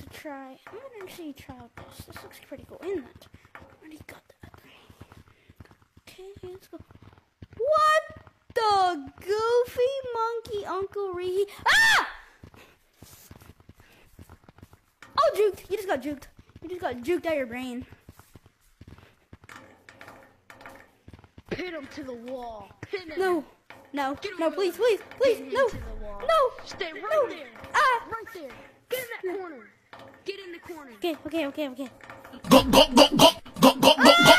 to try. I'm gonna actually try out this. This looks pretty cool, isn't it? Already got that. Okay, let's go. What the goofy monkey, Uncle Ree? Ah! Oh, juked. You just got juked. You just got juked out of your brain. Pin him to the wall. Pin him. No, no, no, please, please, please, no, no. Stay right no. there. Ah! Right there. Get in that corner. Get in the corner. Okay. Go, go, go, go, go, go, go, go.